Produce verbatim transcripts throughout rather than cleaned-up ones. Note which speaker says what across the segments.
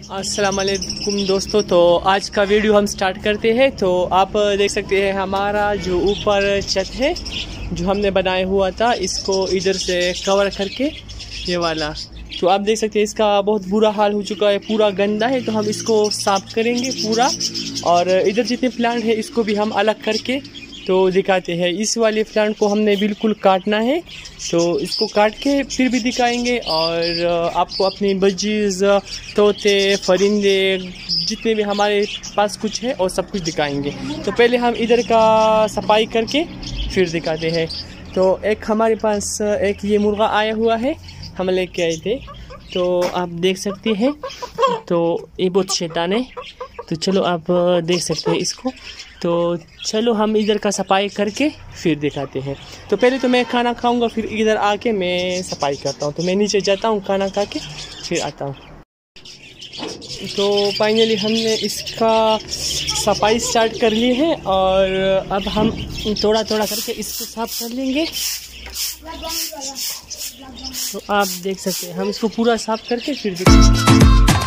Speaker 1: अस्सलाम वालेकुम दोस्तों। तो आज का वीडियो हम स्टार्ट करते हैं। तो आप देख सकते हैं हमारा जो ऊपर छत है जो हमने बनाया हुआ था, इसको इधर से कवर करके ये वाला, तो आप देख सकते हैं इसका बहुत बुरा हाल हो चुका है, पूरा गंदा है। तो हम इसको साफ करेंगे पूरा, और इधर जितने प्लांट है इसको भी हम अलग करके तो दिखाते हैं। इस वाले प्लांट को हमने बिल्कुल काटना है, तो इसको काट के फिर भी दिखाएंगे, और आपको अपनी बजीज, तोते, परिंदे, जितने भी हमारे पास कुछ है और सब कुछ दिखाएंगे। तो पहले हम इधर का सफाई करके फिर दिखाते हैं। तो एक हमारे पास एक ये मुर्गा आया हुआ है, हम लेके आए थे, तो आप देख सकते हैं। तो ये बहुत शैतान है, तो चलो आप देख सकते हैं इसको। तो चलो हम इधर का सफाई करके फिर दिखाते हैं। तो पहले तो मैं खाना खाऊंगा, फिर इधर आके मैं सफाई करता हूँ। तो मैं नीचे जाता हूँ, खाना खा के फिर आता हूँ। तो फाइनली हमने इसका सफाई स्टार्ट कर ली है, और अब हम थोड़ा थोड़ा करके इसको साफ कर लेंगे। तो आप देख सकते हैं हम इसको पूरा साफ करके फिर दिखाएंगे।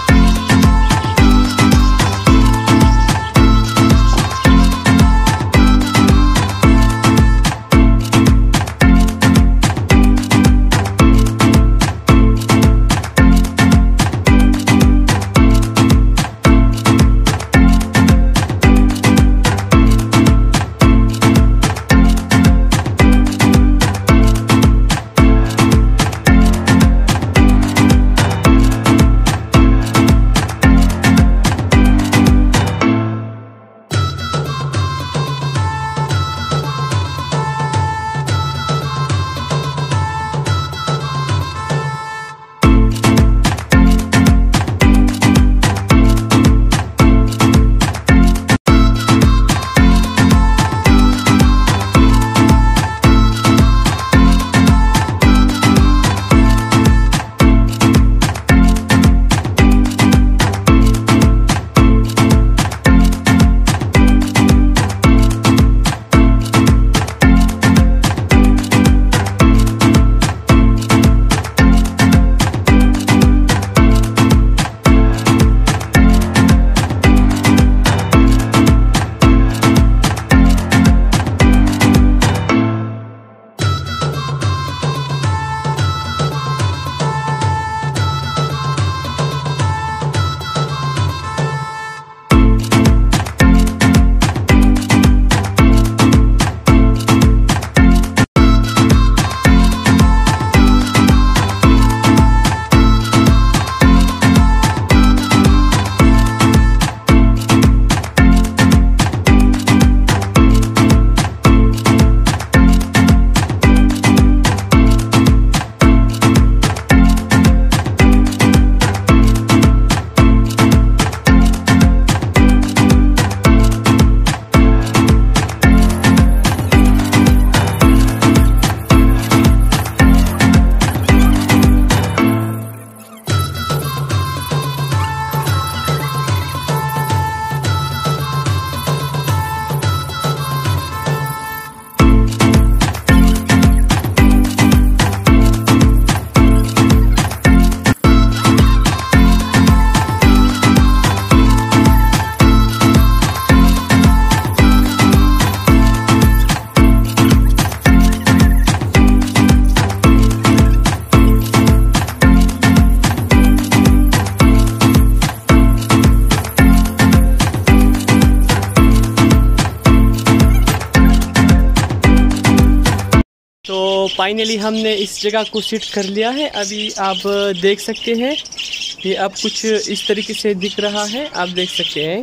Speaker 1: तो फाइनली हमने इस जगह को सिट कर लिया है। अभी आप देख सकते हैं ये अब कुछ इस तरीके से दिख रहा है, आप देख सकते हैं।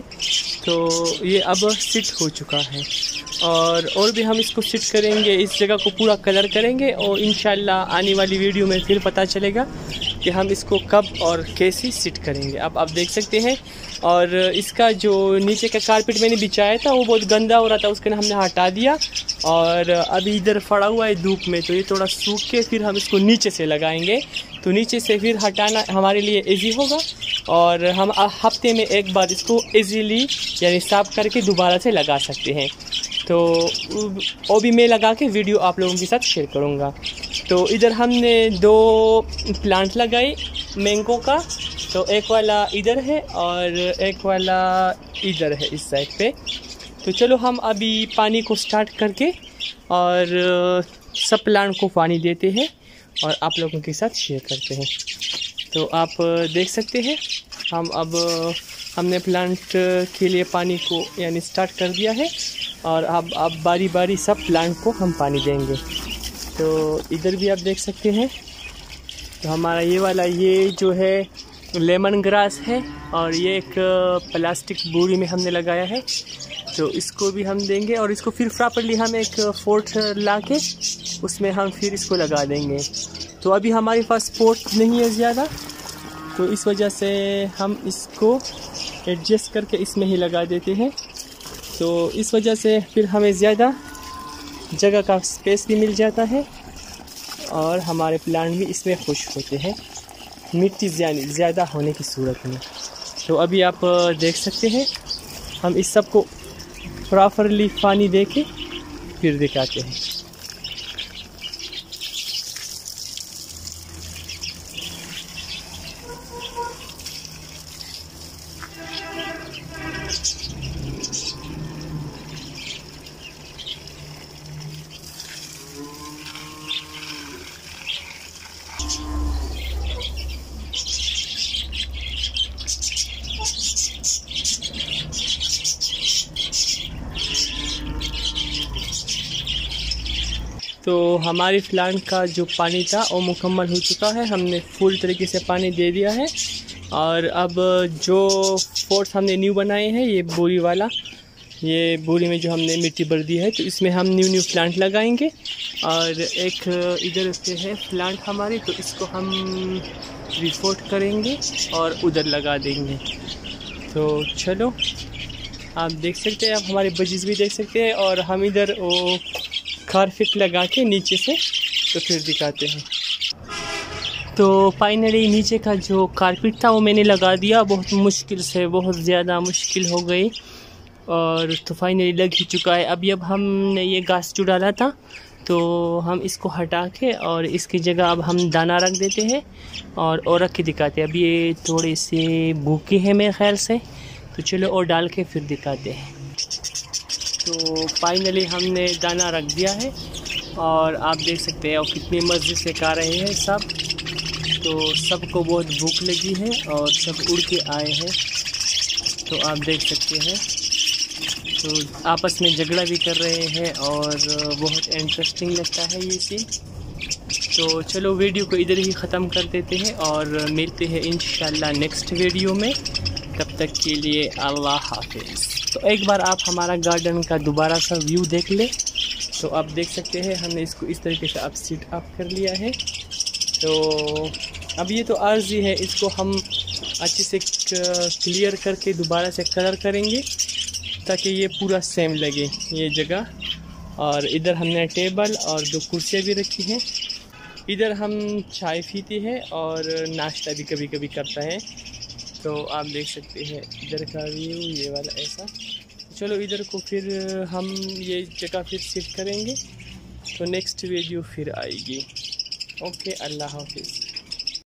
Speaker 1: तो ये अब सिट हो चुका है, और और भी हम इसको सिट करेंगे, इस जगह को पूरा कलर करेंगे, और इंशाल्लाह आने वाली वीडियो में फिर पता चलेगा कि हम इसको कब और कैसे सिट करेंगे। अब आप देख सकते हैं। और इसका जो नीचे का कारपेट मैंने बिछाया था वो बहुत गंदा हो रहा था, उसके हमने हटा दिया, और अभी इधर पड़ा हुआ है धूप में, तो ये थोड़ा सूख के फिर हम इसको नीचे से लगाएंगे। तो नीचे से फिर हटाना हमारे लिए इजी होगा, और हम हफ्ते में एक बार इसको इजीली यानी साफ करके दोबारा से लगा सकते हैं। तो वो भी मैं लगा के वीडियो आप लोगों के साथ शेयर करूँगा। तो इधर हमने दो प्लांट लगाए मैंगो का, तो एक वाला इधर है और एक वाला इधर है इस साइड पे। तो चलो हम अभी पानी को स्टार्ट करके और सब प्लांट को पानी देते हैं और आप लोगों के साथ शेयर करते हैं। तो आप देख सकते हैं हम अब हमने प्लांट के लिए पानी को यानी स्टार्ट कर दिया है और अब अब बारी बारी सब प्लांट को हम पानी देंगे। तो इधर भी आप देख सकते हैं। तो हमारा ये वाला ये जो है लेमन ग्रास है और ये एक प्लास्टिक बोरी में हमने लगाया है। तो इसको भी हम देंगे और इसको फिर प्रॉपरली हम एक पोट ला के उसमें हम फिर इसको लगा देंगे। तो अभी हमारे पास पोट नहीं है ज़्यादा, तो इस वजह से हम इसको एडजस्ट करके इसमें ही लगा देते हैं। तो इस वजह से फिर हमें ज़्यादा जगह का स्पेस भी मिल जाता है और हमारे प्लांट भी इसमें खुश होते हैं मिट्टी ज़्यादा होने की सूरत में। तो अभी आप देख सकते हैं हम इस सब को प्रॉपरली पानी दे के फिर दिखाते हैं। तो हमारी प्लांट का जो पानी था वो मुकम्मल हो चुका है, हमने फुल तरीके से पानी दे दिया है। और अब जो पोट हमने न्यू बनाए हैं ये बोरी वाला, ये बोरी में जो हमने मिट्टी भर दी है, तो इसमें हम न्यू न्यू प्लांट लगाएंगे। और एक इधर से है प्लांट हमारी, तो इसको हम रिपोर्ट करेंगे और उधर लगा देंगे। तो चलो आप देख सकते हैं, आप हमारे बजीज भी देख सकते हैं और हम इधर वो कारपेट लगा के नीचे से तो फिर दिखाते हैं। तो फाइनली नीचे का जो कारपेट था वो मैंने लगा दिया, बहुत मुश्किल से, बहुत ज़्यादा मुश्किल हो गई और तो फाइनली लग ही चुका है। अभी अब हमने ये घास जो डाला था तो हम इसको हटा के और इसकी जगह अब हम दाना रख देते हैं और और रख के दिखाते हैं। अभी ये थोड़े से भूखे हैं मेरे ख्याल से, तो चलो और डाल के फिर दिखाते हैं। तो फाइनली हमने दाना रख दिया है और आप देख सकते हैं और कितनी मज़े से खा रहे हैं सब। तो सबको बहुत भूख लगी है और सब उड़ के आए हैं, तो आप देख सकते हैं। तो आपस में झगड़ा भी कर रहे हैं और बहुत इंटरेस्टिंग लगता है ये सीन। तो चलो वीडियो को इधर ही ख़त्म कर देते हैं और मिलते हैं इंशाल्लाह नेक्स्ट वीडियो में। तब तक के लिए अल्लाह हाफिज़। तो एक बार आप हमारा गार्डन का दोबारा सा व्यू देख ले। तो आप देख सकते हैं हमने इसको इस तरीके से अब सीट अप कर लिया है। तो अब ये तो आर्जी है, इसको हम अच्छे से क्लियर करके दोबारा से कलर करेंगे ताकि ये पूरा सेम लगे ये जगह। और इधर हमने टेबल और दो कुर्सियाँ भी रखी हैं। इधर हम चाय पीते हैं और नाश्ता भी कभी कभी करता है। तो आप देख सकते हैं इधर का व्यू ये वाला ऐसा। चलो इधर को फिर हम ये जगह फिर सेट करेंगे, तो नेक्स्ट वीडियो फिर आएगी। ओके, अल्लाह हाफिज़।